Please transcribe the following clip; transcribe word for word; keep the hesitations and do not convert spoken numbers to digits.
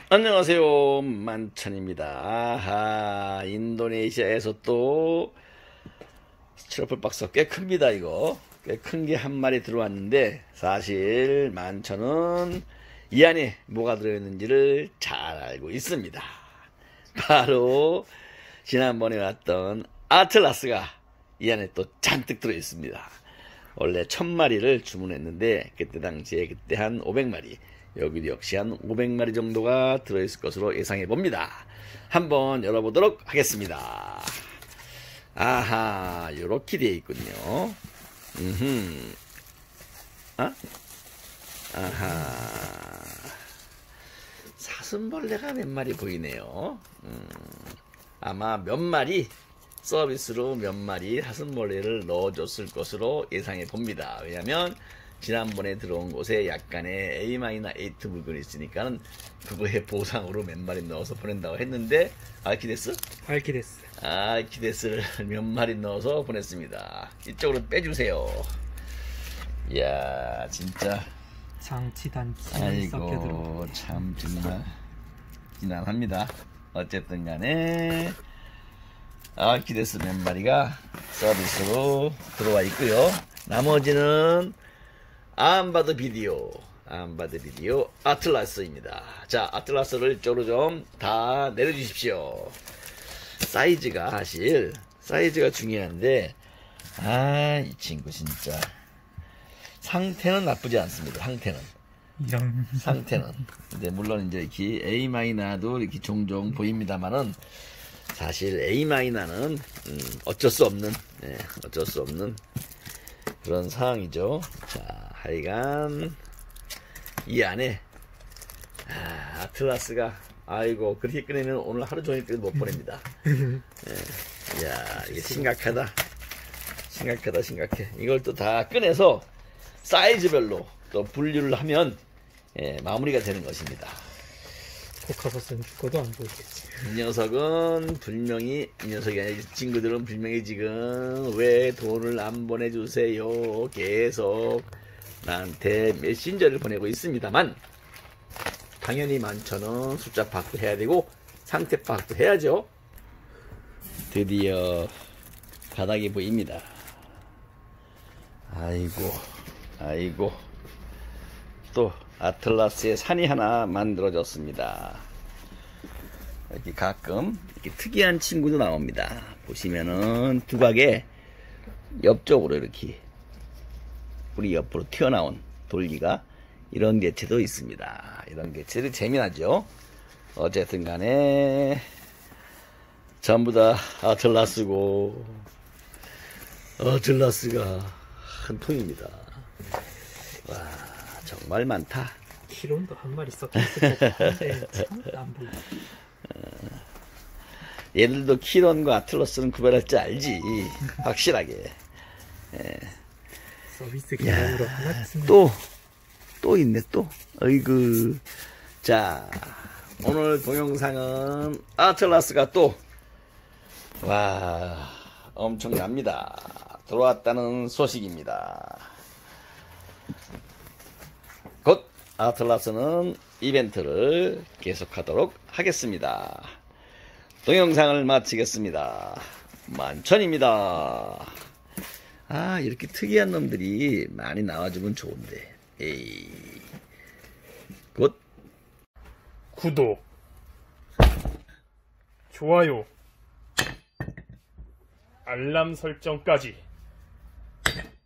안녕하세요, 만천입니다. 아하, 인도네시아에서 또 트러플 박스가 꽤 큽니다. 이거 꽤 큰 게 한 마리 들어왔는데, 사실 만천은 이 안에 뭐가 들어있는지를 잘 알고 있습니다. 바로 지난번에 왔던 아틀라스가 이 안에 또 잔뜩 들어있습니다. 원래 천 마리를 주문했는데 그때 당시에 그때 한 오백 마리, 여기도 역시 한 오백 마리 정도가 들어있을 것으로 예상해 봅니다. 한번 열어보도록 하겠습니다. 아하, 요렇게 되어 있군요. 음흠. 아? 아하. 사슴벌레가 몇 마리 보이네요. 음, 아마 몇 마리 서비스로 몇 마리 사슴벌레를 넣어줬을 것으로 예상해 봅니다. 왜냐면 지난번에 들어온 곳에 약간의 A 마이너 에이트 물건이 있으니까는 그거에 보상으로 몇 마리 넣어서 보낸다고 했는데, 알키데스? 알키데스. 알키데스를 몇 마리 넣어서 보냈습니다. 이쪽으로 빼주세요. 이야, 진짜. 장치단치. 아이고, 참 정말 지난합니다. 어쨌든 간에 알키데스 몇 마리가 서비스로 들어와 있고요. 나머지는 안바드 비디오, 안바드 비디오 아틀라스입니다. 자, 아틀라스를 이쪽으로 좀 다 내려주십시오. 사이즈가 사실 사이즈가 중요한데, 아, 이 친구 진짜 상태는 나쁘지 않습니다. 상태는 이런 상태는 근데 물론 이제 이렇게 A 마이너도 이렇게 종종 보입니다만은, 사실 A 마이너는 음, 어쩔 수 없는, 네, 어쩔 수 없는 그런 상황이죠. 자, 하여간 이 안에 아, 아틀라스가, 아이고, 그렇게 꺼내면 오늘 하루 종일 못 보냅니다. 예, 이야, 이게 심각하다. 심각하다, 심각해. 이걸 또 다 꺼내서 사이즈별로 또 분류를 하면, 예, 마무리가 되는 것입니다. 코카소스는 죽어도 안 보이겠지. 이 녀석은 분명히, 이 녀석이 아니라 이 친구들은 분명히 지금 왜 돈을 안 보내주세요 계속 나한테 메신저를 보내고 있습니다만, 당연히 만천원 숫자 파악도 해야 되고 상태 파악도 해야죠. 드디어 바닥이 보입니다. 아이고, 아이고, 또 아틀라스의 산이 하나 만들어졌습니다. 이렇게 가끔 이렇게 특이한 친구도 나옵니다. 보시면은 두각에 옆쪽으로 이렇게 뿌리 옆으로 튀어나온 돌기가, 이런 개체도 있습니다. 이런 개체도 재미나죠. 어쨌든 간에 전부 다 아틀라스고, 아틀라스가 한 통입니다. 와, 정말 많다. 키론도 한 마리 섞였을 것 같은데 참안 보여. 얘들도 키론과 아틀라스는 구별할 줄 알지, 확실하게. 예. 서비스 기간으로 하나쯤. 또, 또 있네, 또. 어이구. 자, 오늘 동영상은 아틀라스가 또, 와, 엄청납니다. 들어왔다는 소식입니다. 곧 아틀라스는 이벤트를 계속하도록 하겠습니다. 동영상을 마치겠습니다. 만천입니다. 아, 이렇게 특이한 놈들이 많이 나와주면 좋은데. 에이. 곧 구독, 좋아요, 알람 설정까지.